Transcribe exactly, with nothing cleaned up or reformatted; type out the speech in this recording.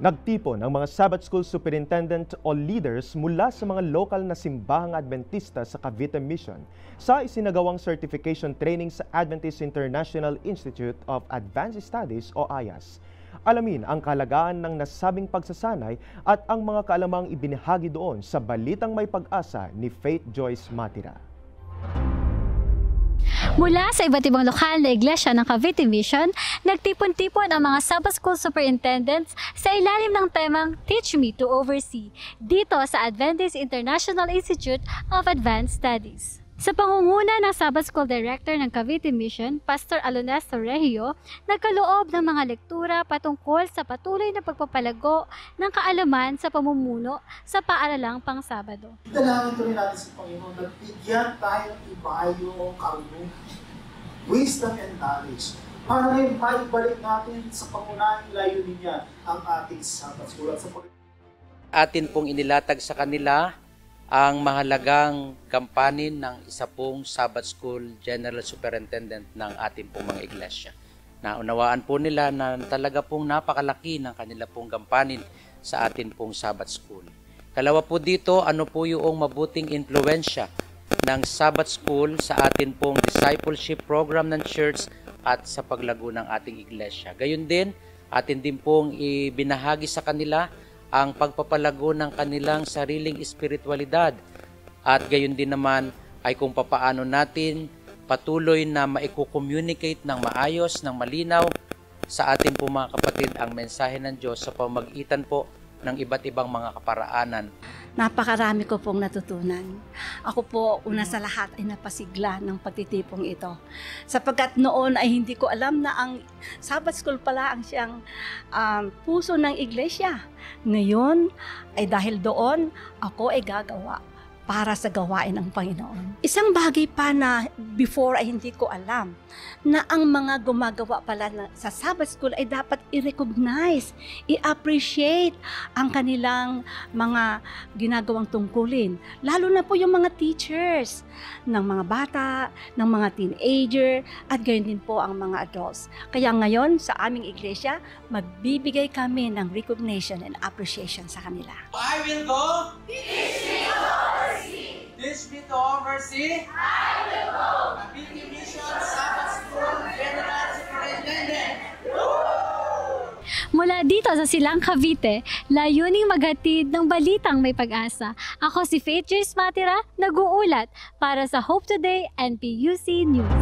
Nagtipon ang mga Sabbath School Superintendent o leaders mula sa mga lokal na simbahang Adventista sa Cavite Mission sa isinagawang certification training sa Adventist International Institute of Advanced Studies o A I A S. Alamin ang kalagayan ng nasabing pagsasanay at ang mga kaalamang ibinahagi doon sa Balitang May Pag-asa ni Faith Joyce Matira. Mula sa iba't ibang lokal na iglesia ng Cavite Mission, nagtipon-tipon ang mga Sabbath School Superintendents sa ilalim ng temang Teach Me to Oversee dito sa Adventist International Institute of Advanced Studies. Sa pangunguna ng Sabbath School Director ng Cavite Mission, Pastor Alonesto Regio, nagkaloob ng mga lektura patungkol sa patuloy na pagpapalago ng kaalaman sa pamumuno sa paaralang pang-Sabado. Dalangin tuloy natin sa Panginoon na bigyan tayo ng ibayong karunungan, wisdom and knowledge, para rin maibalik natin sa pangunahing layunin niya ang ating Sabbath School. At sa atin pong inilatag sa kanila ang mahalagang kampanin ng isa pong Sabbath School General Superintendent ng ating pong mga iglesia. Naunawaan po nila na talaga pong napakalaki ng kanila pong kampanin sa atin pong Sabbath School. Kalawa po dito, ano po yung mabuting impluensya ng Sabbath School sa atin pong discipleship program ng church at sa paglago ng ating iglesia. Gayon din, atin din pong ibinahagi sa kanila ang pagpapalago ng kanilang sariling espiritualidad at gayon din naman ay kung papaano natin patuloy na maiko-communicate ng maayos, ng malinaw sa ating po mga kapatid ang mensahe ng Diyos sa pamagitan po ng iba't ibang mga kaparaanan. Napakarami ko pong natutunan. Ako po, una sa lahat, ay napasigla ng pagtitipong ito. Sapagkat noon ay hindi ko alam na ang Sabbath School pala ang siyang um, puso ng iglesia. Ngayon, ay dahil doon, ako ay gagawa para sa gawain ng Panginoon. Isang bagay pa na before ay hindi ko alam, na ang mga gumagawa pala na, sa Sabbath School ay dapat i-recognize, i-appreciate ang kanilang mga ginagawang tungkulin. Lalo na po yung mga teachers ng mga bata, ng mga teenager, at gayon din po ang mga adults. Kaya ngayon sa aming iglesia, magbibigay kami ng recognition and appreciation sa kanila. I will go. Teach me to oversee. Teach me to oversee. I will go. Cavite Mission Sabbath School General Superintendent. Mula dito sa Silang Cavite, layuning maghatid ng balitang may pag-asa. Ako si Faith Joyce Matira, nag-uulat para sa Hope Today and P U C News.